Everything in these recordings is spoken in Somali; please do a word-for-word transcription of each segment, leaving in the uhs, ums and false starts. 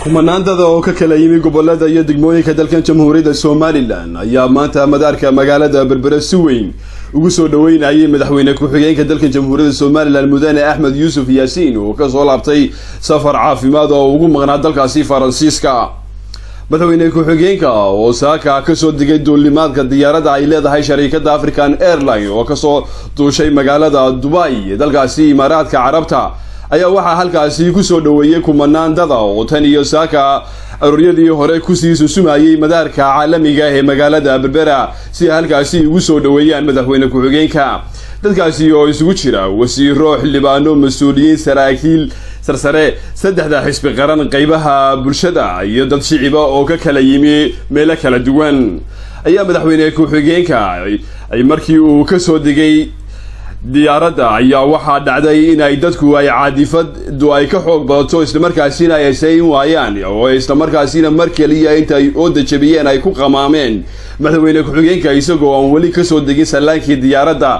kumanandada oo ka kala yimi gobolada iyo degmooyinka dalkan Jamhuuriyadda Soomaaliland ayaa maanta madaarka magaalada Berbera si weyn ugu soo dhaweynayay madaxweyne ku-xigeenka dalkan Jamhuuriyadda Soomaaliland Mudane Axmed Yuusuf Yaasiin oo ka soo laabtay safar caafimaad oo ugu maqnaa dalkaasi Faransiiska. madaxweyne ku-xigeenka oo saaka ka soo digay duulimaadka diyaaradda ay leedahay shirkadda African Airlines oo ka soo duushay magaalada Dubai dalkaasi Imaaraadka Carabta ayaa waxa halkaasi ku soo dhaweeyay kumanandada oo tan iyo saaka arooriyadii hore ku sii susumayay madaarka caalamiga ah ee magaalada Berbera si halkaasi ugu soo dhaweeyaan madaxweyne ku-xigeenka. dadkaasi oo isugu jira wasiiro, xildhibaano, mas'uuliyiin, saraakiil sarsare, saddexda xisbi qaran, qaybaha bulshada iyo dad shiciba oo ka kala yimi meelo kala duwan ayaa madaxweyne ku-xigeenka ay markii uu ka soo digay diyaaradda ayaa waxaa dhacday in ay dadku ay caadifadu ay ka xoog badato isla markaasina ay sayn waayaan oo isla markaasina mar kaliya intay oo dajabiyeen ay ku qamaameen madaxweyne ku-xigeenka isagoo aan weli ka soo digin salaankii diyaaradda.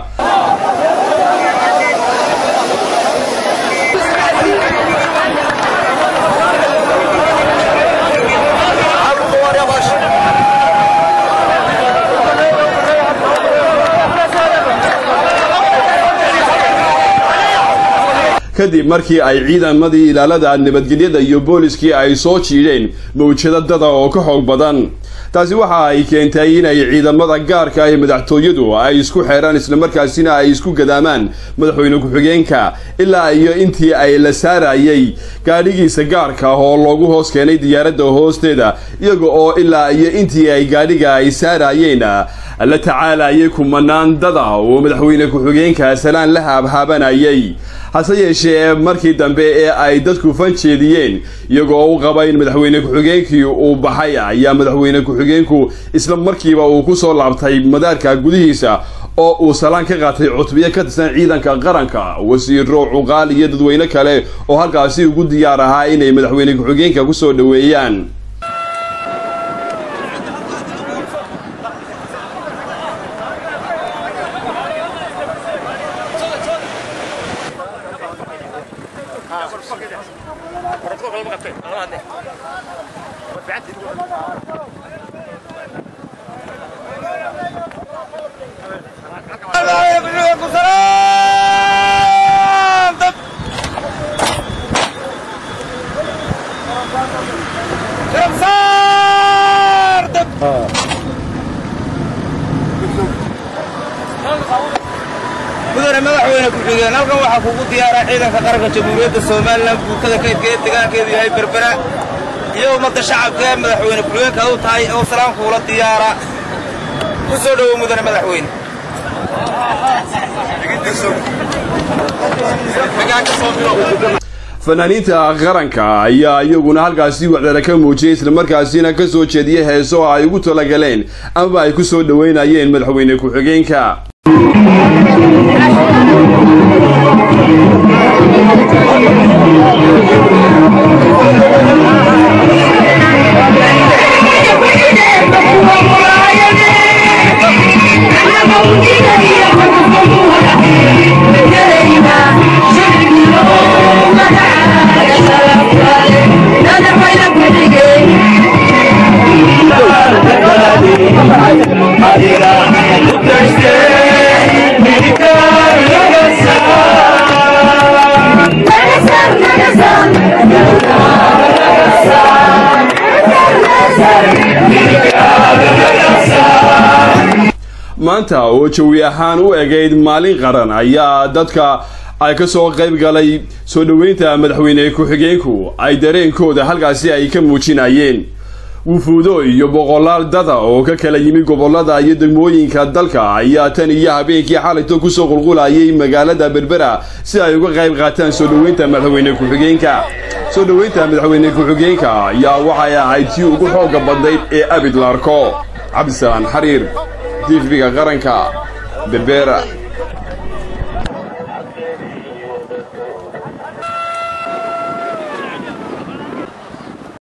kadib markii ay ciidamadii ilaalada nabadgelyada iyo booliskii ay soo jiideen mawjado dada oo ka xoog badan. taasi waxa ay keentay in ay ciidamada gaarka ah ee madaxtooyadu ay isku xeeraan isla markaasina ay isku gadaamaan madaxweyne ku-xigeenka ilaa iyo intii ay la saarayay gaadhigiisa gaarka oo loogu hoos keenay diyaaradda hoosteeda iyaga oo ilaa iyo intii ay gaadhiga ay saarayeen la tacaalayay kumanandada oo madaxweyne ku-xigeenka salaan la haabhaabanayay. hase yeeshee markii dambe ee ay dadku fanjeediyeen iyagoo u qaba in madaxweyne ku-xigeenkii uu baxay ayaa madaxweyne ku-xigeenku isla markiiba uu ku soo laabtay madaarka gudihiisa oo uu salaan ka qaatay cutbiye ka tirsan ciidanka qaranka, wasiiro, cuqaal iyo dadweyne kale oo halkaasi ugu diyaar ahaa inay madaxweyne ku-xigeenka ku soo dhaweeyaan. mudane madaxweyne ku-xigeen halkan waxaa kugu diyaara ciidanka qaranka Jamhuuriyadda Soomaaliland buukada kaydkeeda deegaankeedu yahay Berbera iyo ummadda shacabka ee madaxweyne ku-xigeenka u tahay oo salaam kuula diyaara ku soo dhawow mudane madaxweyne. fanaaniinta qaranka ayaa iyaguna halkaasi wacdara ka muujiyay isla markaasina ka soo jeediyay heeso ay ugu talagaleen ama ay ku soo dhaweynayeen madaxweyne ku-xigeenka. maanta oo jawi ahaan u egayd maalin qaran ayaa dadka ay ka soo qayb galay soo dhaweynta madaxweyne ku-xigeenku ay dareenkooda halkaasi ay ka muujinayeen. wufuudo iyo boqolaal dada oo ka kala yimi gobolada iyo degmooyinka dalka ayaa tan iyo habeenkii xalayto ku soo qulqulayay magaalada Berbera si ay uga qayb qaataan soo dhaweynta madaxweyne ku-xigeenka. soo dhaweynta madaxweyne ku-xigeenka ayaa waxay ahayd tii ugu xooga badnayd ee abid la arko. cabdisalaan xariir T V-ga qaranka Berbera.